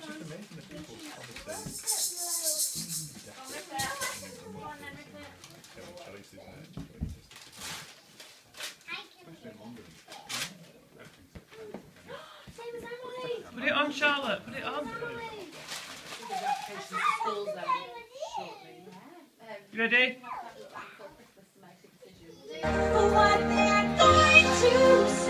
just amazing that people obviously Put it on, Charlotte. Put it on. You ready? What they're going to